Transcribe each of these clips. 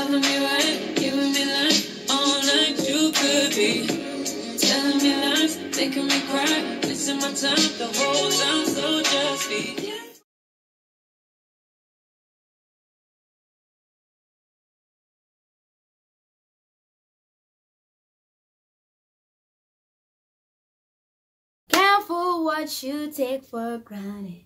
telling me right, giving me life, all like you could be. Telling me lies, making me cry, wasting my time the whole time, so just be. Careful what you take for granted.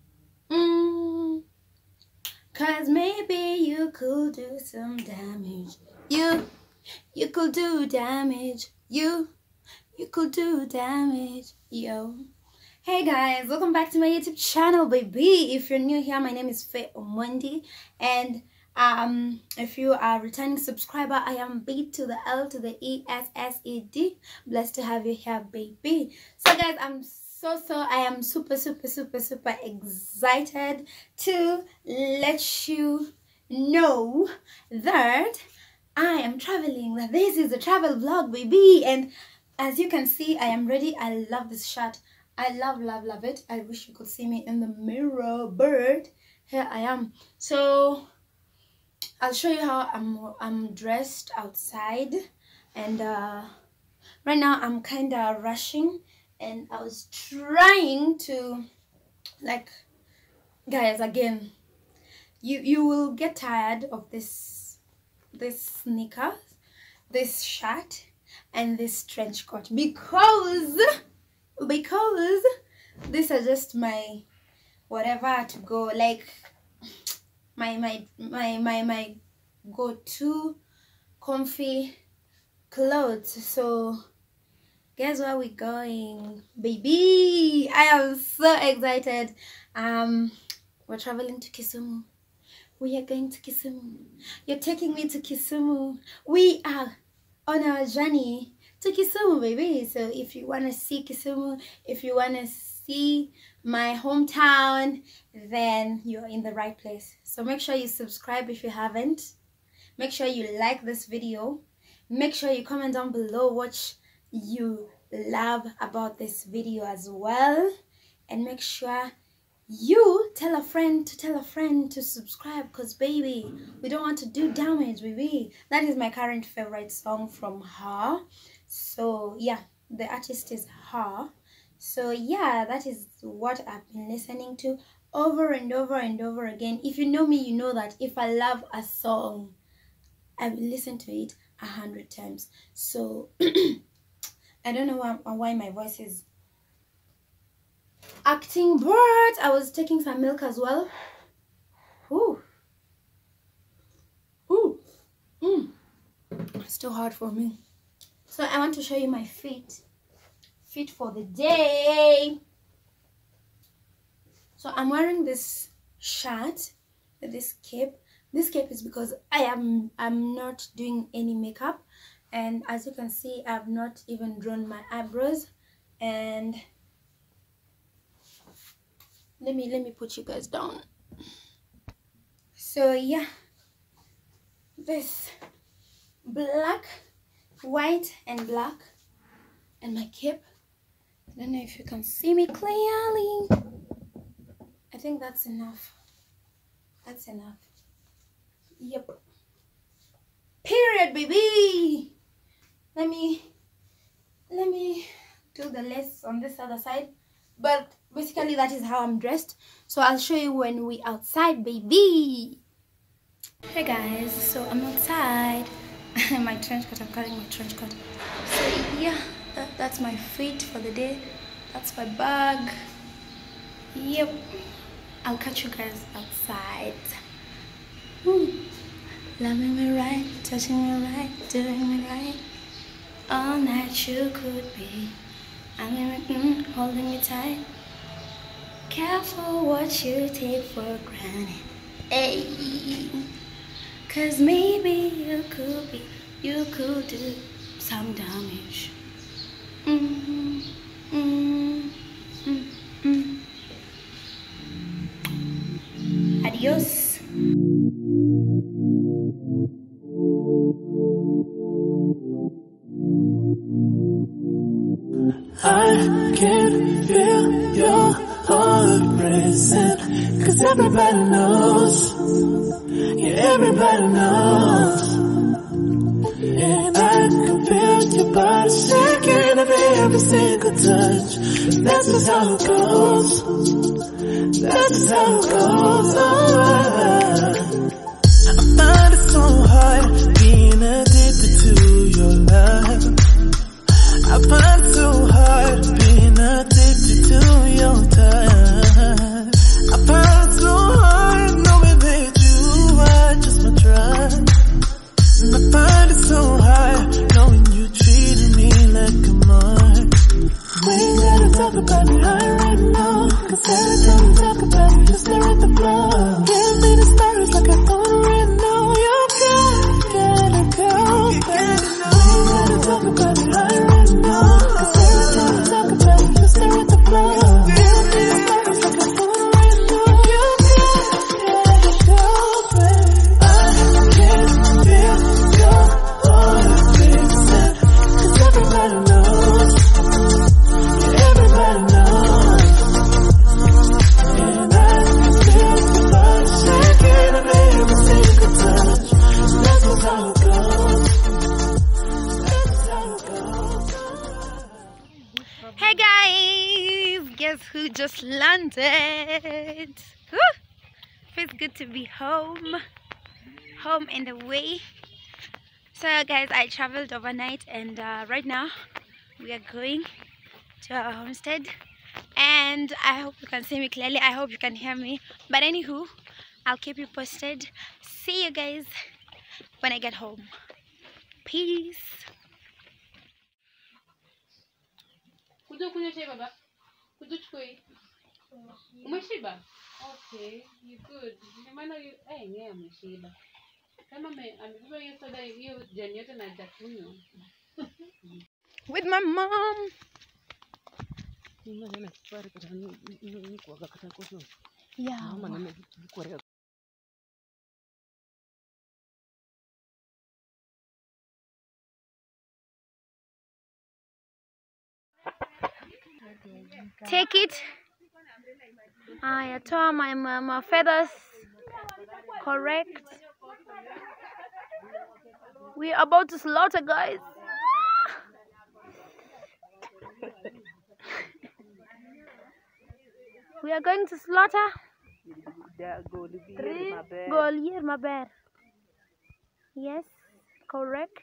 Cause maybe you could do some damage. You could do damage. You could do damage. Yo. Hey guys, welcome back to my YouTube channel, baby. If you're new here, my name is Faye Omondi, and if you are a returning subscriber, I am B to the L to the E S S E D. Blessed to have you here, baby. So guys, I am super excited to let you know that I am traveling, that this is a travel vlog, baby. And as you can see, I am ready. I love this shirt. I love it. I wish you could see me in the mirror, but here I am. So I'll show you how I'm dressed outside, and right now I'm kind of rushing, and I was trying to, like, guys, again, you will get tired of this sneakers, this shirt, and this trench coat, because these are just my whatever to go, like my go-to comfy clothes. So guess where we're going, baby? I am so excited. We're traveling to Kisumu. We are going to Kisumu. You're taking me to Kisumu. We are on our journey to Kisumu, baby. So if you want to see Kisumu, if you want to see my hometown, then you're in the right place. So make sure you subscribe if you haven't. Make sure you like this video. Make sure you comment down below what you love about this video as well, and make sure you tell a friend to subscribe, because baby, we don't want to do damage, baby. That is my current favorite song from her. So yeah, the artist is her. So yeah, that is what I've been listening to over and over again. If you know me, you know that if I love a song, I will listen to it 100 times. So I don't know why my voice is acting, but I was taking some milk as well. It's too hard for me. So I want to show you my fit for the day. So I'm wearing this shirt with this cape. This cape is because I'm not doing any makeup, and as you can see, I've not even drawn my eyebrows. And let me put you guys down. So yeah, this black, white and black, and my cape. I don't know if you can see me clearly. I think that's enough. That's enough. Yep. Period, baby. Let me do the lace on this other side. But basically that is how I'm dressed. So I'll show you when we outside, baby. Hey guys, so I'm outside. My trench coat, I'm carrying my trench coat. So yeah, that's my fit for the day. That's my bag. Yep. I'll catch you guys outside. Loving me right, touching me right, doing me right. All night you could be. I mean, holding me tight. Careful what you take for granted. Hey, cause maybe you could do some damage. Adios. I can feel your heart racing, cause everybody knows, yeah, everybody knows every single touch. That's just how it goes. That's just how it goes. I find it so hard being addicted to your love. I find it so hard being addicted to your touch. I find it so hard knowing that you are just my drug. And I find it so hard knowing you treated me like a mark. We ain't gotta talk about it right now, 'cause every time we talk about it, you stare at the floor. Give me the stars like I already know. You gotta go, baby. We ain't gotta talk about it right now, 'cause every time we talk about it, you stare at the floor. Give me the stars like I already know. You gotta go, baby. I can't feel your heart racing, 'cause everybody knows. Everybody knows. And I can feel the body shaking of every single touch. That's just how it goes. That's just how it goes. Hey guys, guess who just landed? Woo! Feels good to be home and away. So guys, I traveled overnight, and right now we are going to our homestead, and I hope you can see me clearly. I hope you can hear me, but anywho, I'll keep you posted. See you guys when I get home. Peace. Kuja kunywa chai baba. Kuja chukue. Umeshiba? Okay, you good. Maana yeye ameshiba. Kama amebeba hiyo soda hiyo jani yote na hajakunywa. With my mom. Yeah. Take it. I told my feathers correct. We are about to slaughter, guys. We are going to slaughter. Golier Maber. Yes, correct.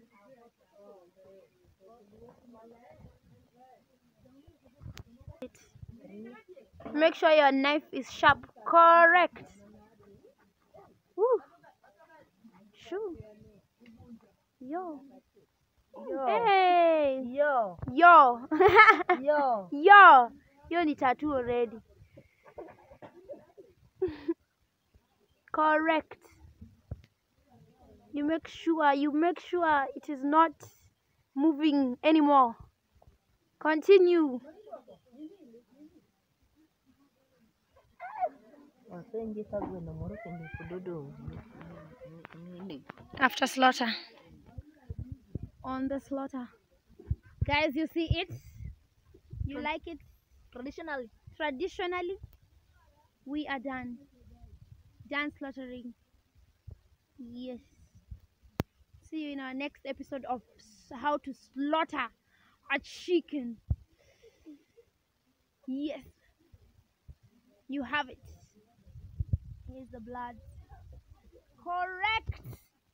Make sure your knife is sharp. Correct. Woo. Shoo. Yo. Hey. Yo. Yo. Yo ni tattoo already. Correct. You make sure it is not moving anymore. Continue. After slaughter. On the slaughter. Guys, you see it? You like it? Traditionally, we are done. Done slaughtering. Yes. See you in our next episode of how to slaughter a chicken. Yes. You have it. Here's the blood. Correct.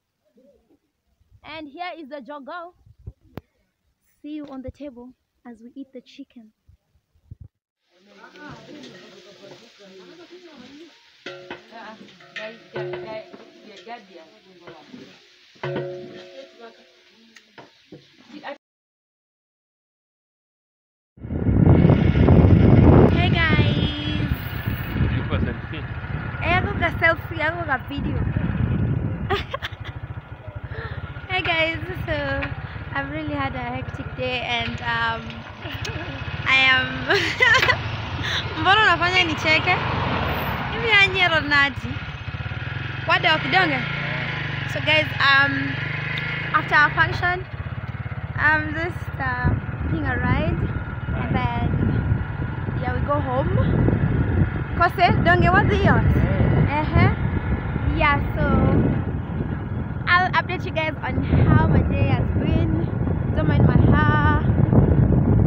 And here is the joggo. See you on the table as we eat the chicken. Hey guys. Aku ka selfie, aku ka video. Hey guys, so I've really had a hectic day, and I am mbona unafanya nicheke? Hivi anyero nati. Wada wakidonge. So guys, after our function, I'm just taking a ride, and then yeah, we go home. Kose, donge what's yours? Yeah, so I'll update you guys on how my day has been. Don't mind my hair.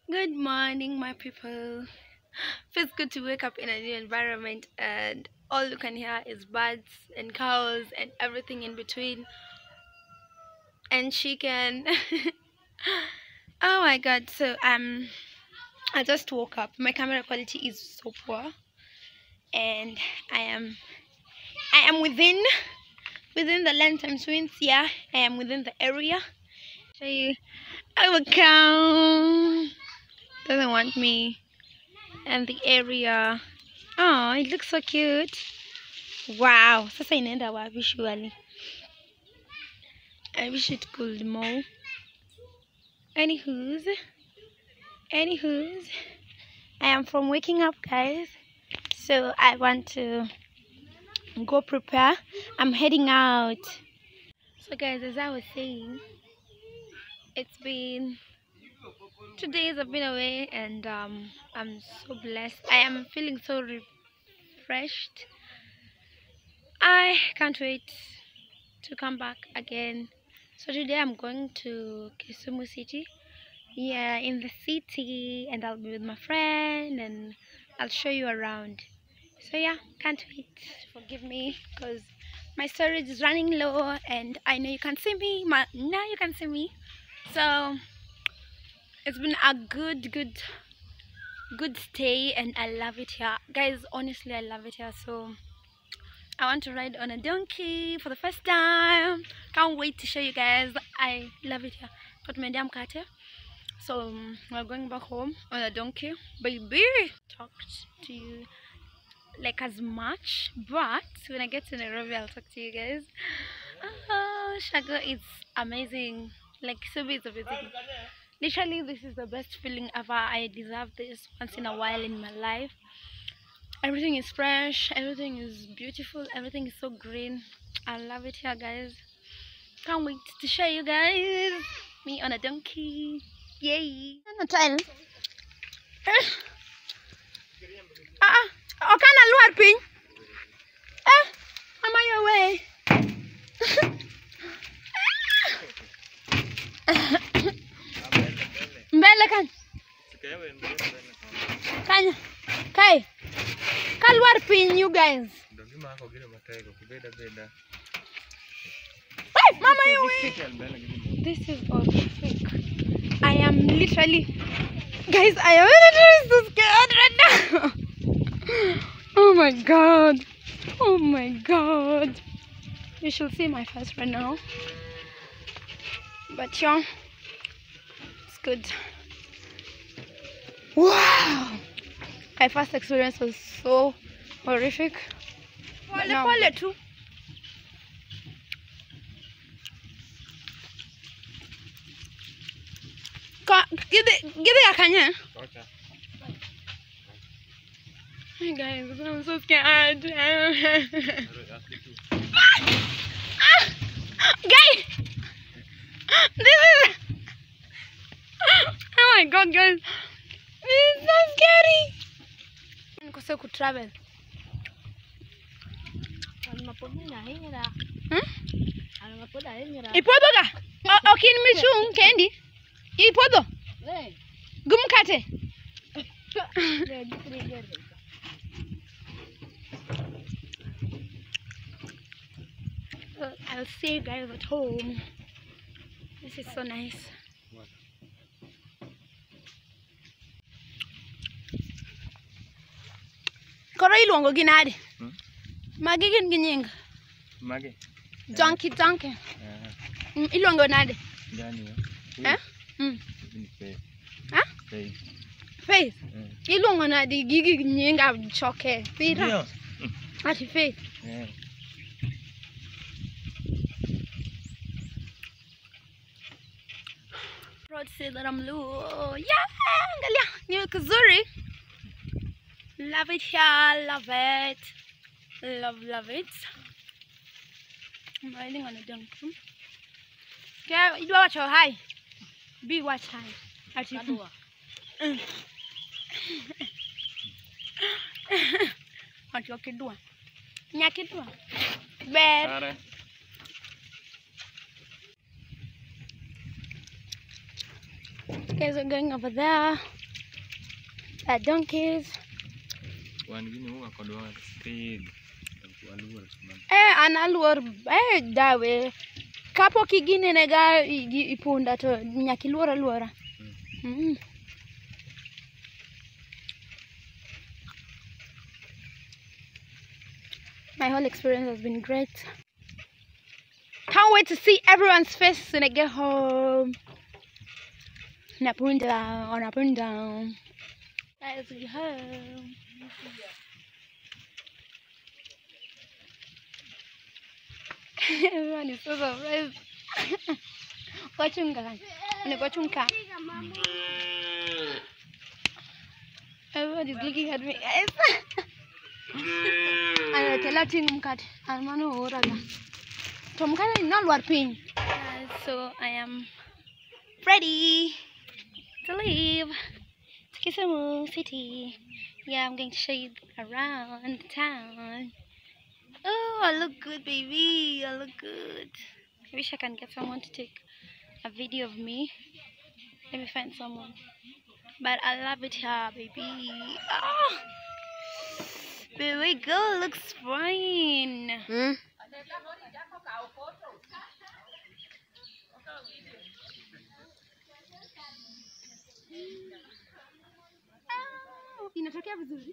Good morning, my people. Feels good to wake up in a new environment, and all you can hear is birds and cows and everything in between, and chicken. Oh my god! So I just woke up. My camera quality is so poor, and I am within the land time swings. Yeah, I am within the area. Show you. I will come. Doesn't want me. And the area. Oh, it looks so cute. Wow. Sasa inaenda wapi surely? I wish it could more. Anywho's, I am from waking up, guys. So I want to go prepare. I'm heading out. So guys, as I was saying, it's been 2 days I've been away, and I'm so blessed. I am feeling so refreshed. I can't wait to come back again. So today I'm going to Kisumu city. Yeah, in the city, and I'll be with my friend, and I'll show you around. So yeah, can't wait. Forgive me because my storage is running low, and I know you can see me. Now you can see me. So it's been a good stay, and I love it here, guys. Honestly, I love it here. So I want to ride on a donkey for the first time. Can't wait to show you guys. I love it here. Got my damn cat. So we're going back home on a donkey. Baby, talked to you like as much, but when I get to Nairobi, I'll talk to you guys. Oh, Shago, it's amazing. Like, so it's amazing. Literally, this is the best feeling ever. I deserve this once in a while in my life. Everything is fresh, everything is beautiful, everything is so green. I love it here, guys. Can't wait to show you guys me on a donkey. Yay! Time. Oh, can I luar pin? Am I away? Mbele kan? Kanya. Kai. Kalwar pin, you guys. Hey, mama, you win. This is all fake. I am literally, guys, I am literally so scared right now. Oh my god. Oh my god. You should see my face right now. But yeah, it's good. Wow. My first experience was so horrific. Pole too. Give it a kanya. Hey guys, I'm so scared. Guys, this is. Oh my god, guys, this is so scary. Nikose ku travel. Ipodo ga? Okin michung kendi. Ipodo. Gumkate. I'll see you guys at home. This is so nice. Koro iluongo gi nade? Magi gin gi nying? Magi. Donkey. Iluongo nade? Faith. Iluongo nade gigi nying choke. Pira. Ati Faith. Proud to say that I'm Luo. Yeah, angalia. Ni kuzuri. Love it here, love it. Love it. I'm riding on a donkey. Okay, you watch how high. Be watch high. What you can do? Nyakidua. Bear. Guys are going over there. are donkeys. Analuor dawe. Kapo kigine nega ipunda to nyakiluora luora. My whole experience has been great. Can't wait to see everyone's face when I get home. Napunda. As we home. Everyone is so surprised. Watching guys. Everyone is looking at me, guys. I'm telling Mkat. I'm so I am ready to leave to Kisumu City. Yeah, I'm going to show you around town. Oh, I look good, baby. I look good. I wish I can get someone to take a video of me. Let me find someone. But I love it here, baby. Oh, baby girl looks fine. Inatokea vizuri.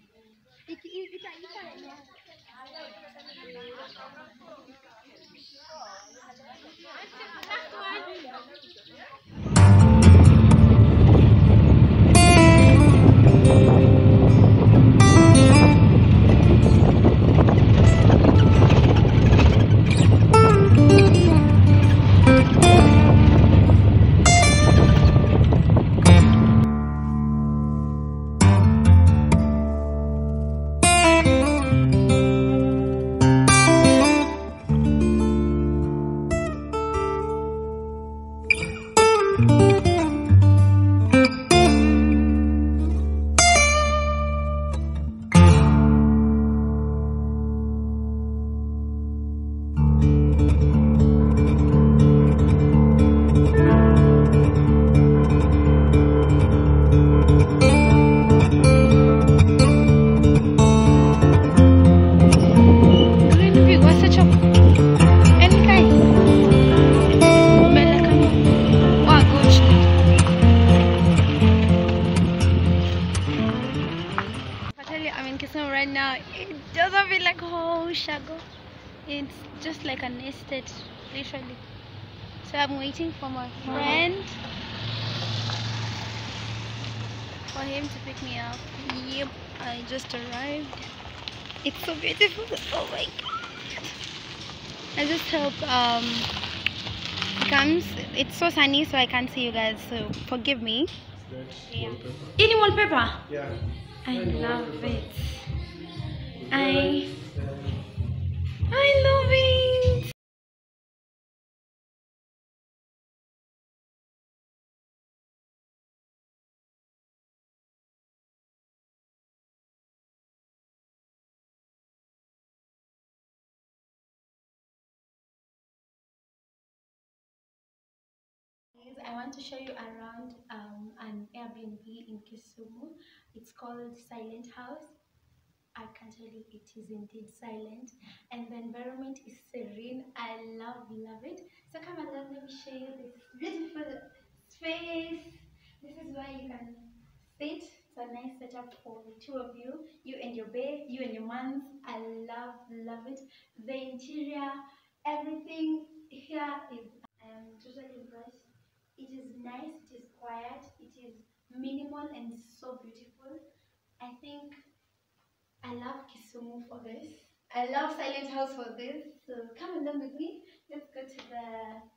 Right now, it doesn't feel like whole Shago. It's just like an estate, literally. So I'm waiting for my friend for him to pick me up. Yep, I just arrived. It's so beautiful. Oh my god! I just hope it comes. It's so sunny, so I can't see you guys. So forgive me. Yeah. Any wallpaper? Yeah. I love it. I love it. I want to show you around an Airbnb in Kisumu. It's called Silent House. I can tell you it is indeed silent, and the environment is serene. I love it. So come along, let me show you this beautiful space. This is where you can sit. It's a nice setup for the two of you, you and your bed, you and your mans. I love it. The interior, everything here is, I am totally impressed. It is nice, it is quiet, it is minimal and so beautiful. I think I love Kisumu for this. I love Silent House for this. So come along with me. Let's go to the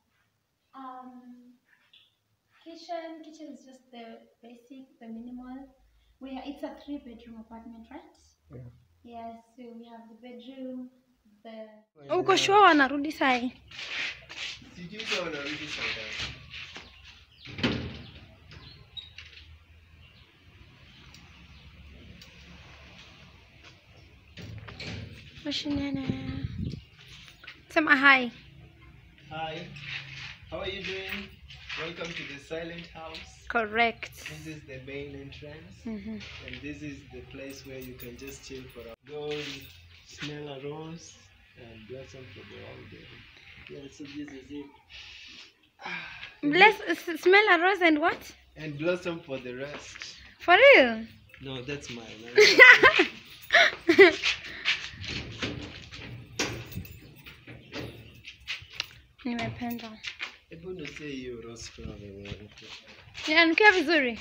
kitchen. Kitchen is just the basic, the minimal. It's a 3-bedroom apartment, right? Yeah. Yeah, so we have the bedroom, the... Uko sure wanarudi sai? Sijui kama wanarudi sai. Mashinana. Sema hi. Hi. How are you doing? Welcome to the silent house. Correct. This is the main entrance, Mm-hmm. and this is the place where you can just chill for a go and smell a rose and blossom for the whole day. Yeah, so this is it. Smell a rose and what? And blossom for the rest. For real? No, that's mine. Nimependa. Hebu niseme hiyo rose flower. Inanukia vizuri.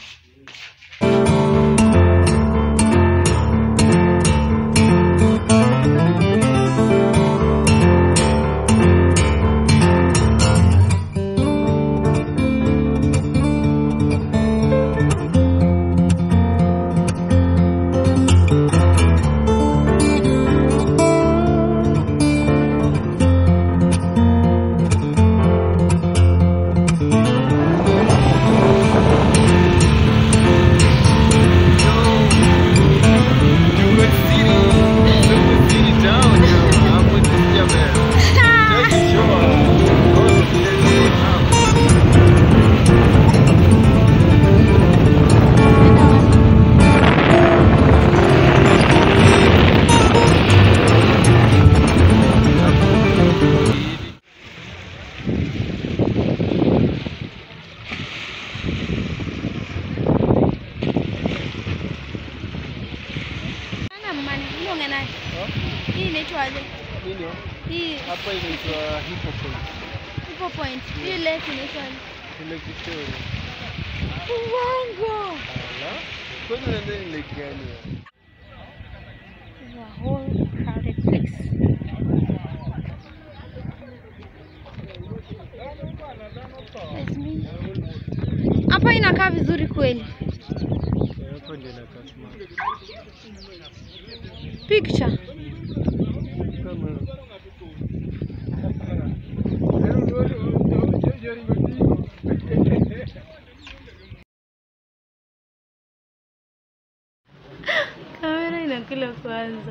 Hii inaitwaje? Nini? Hii Hapa inaitwa Hippo Point. Hippo Point. Hii lake inaitwaje? Lake Victoria. Uongo. Ala. Kwani ndio ni lake gani? It's a whole crowded place. It's me. Hapa inakaa vizuri kweli. Hapo ndio inakaa smart. Picture. Kamera inakula kwanza.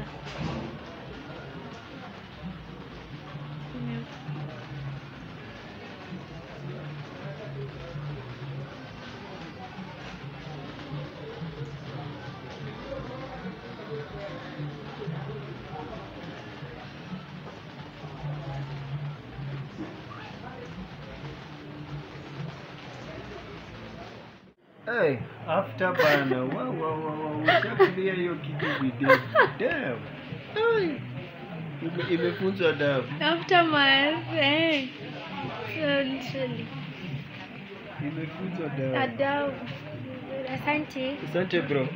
Hey, after bana, wow, ushakulia hiyo kitu video. Damn. Hey. Imefunzwa dabu. After my hey. Literally. Imefunzwa dabu. Adabu. Asante. Asante bro.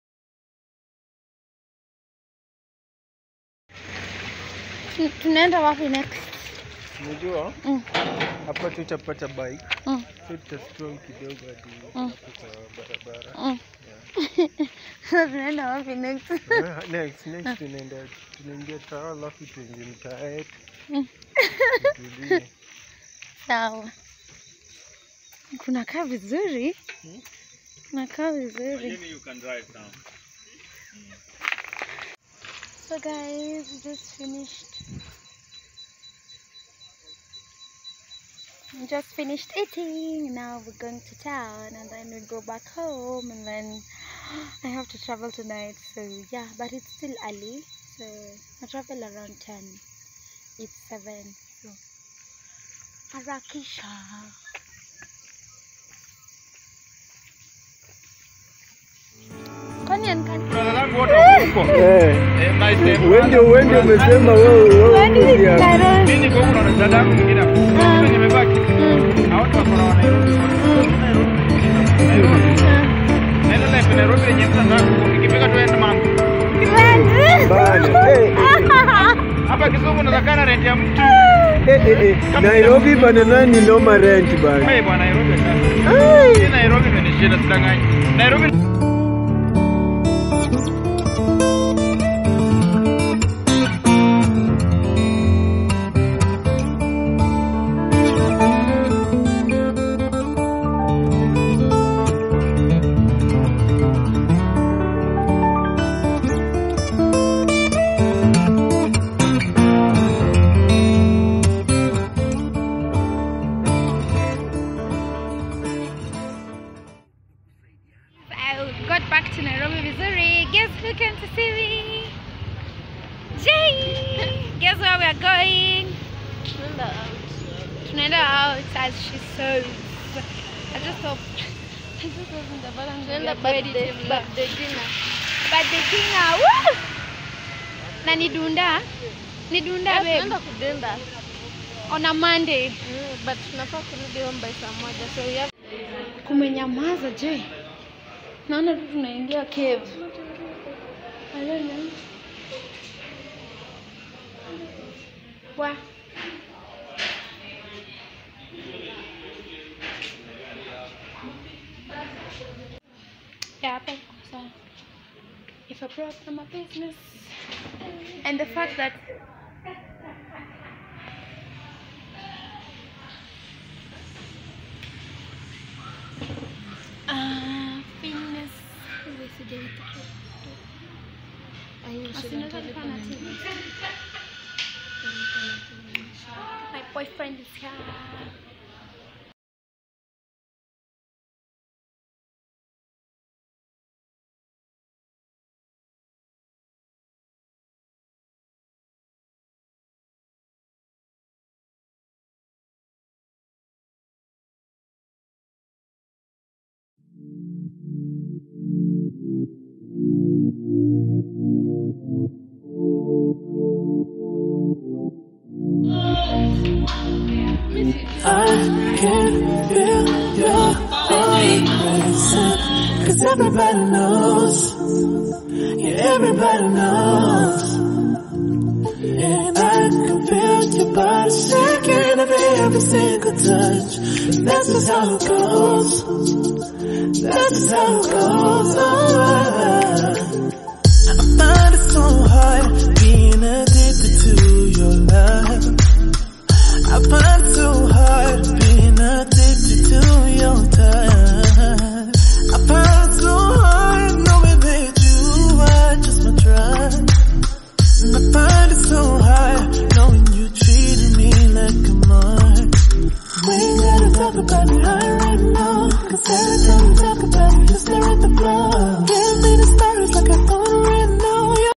Tunaenda wapi next? Unajua? Hapa tutapata bike. So tutastroll kidogo hadi kwa barabara. So tunaenda wapi next? Next tunaingia tao alafu tuingie mtaa yetu. Sawa. Kunakaa vizuri. Kunakaa vizuri. You can drive now. So guys, we just finished eating. Now we're going to town and then we go back home and then I have to travel tonight. So yeah, but it's still early. So I travel around 10. It's 7. So harakisha. Wende umesema wewe. Mimi niko huko na dada yangu mwingine hapo. Mimi nimebaki. Hawatu wako na Nairobi. Nenda na Nairobi yenyewe sana nikifika tuende mambo. Bana. Hapa Kisumu unataka rent ya mtu. Nairobi bana nani noma rent bana. Wewe bwana Nairobi sasa. Nairobi ni shida sidanganya. Nairobi back to Nairobi vizuri. Guess who came to see me? Jay! Guess where we are going? Tunaenda out as she says. I just hope wasn't the balance. Birthday dinner. Birthday dinner. Woo! Na nidunda babe. Tunaenda kudenda On a Monday. But tunafaa kurudi home by saa moja. So we have Kumenyamaza je? Naona tu tunaingia cave. Alona. Wa. Yeah, so if I brought from my business and the fact that fitness my boyfriend is here. I can feel your heart racing, 'cause everybody knows, yeah, everybody knows. And I can feel your body shaking every single touch. That's just how it goes. That's just how it goes. I find it so hard being addicted to your love. I find it so hard being addicted to your touch. I find it so hard knowing that you are just my drug. And I find it so hard knowing you treated me like a mark. We ain't gotta talk about it right now, 'cause every time we talk about it, you stare at the floor.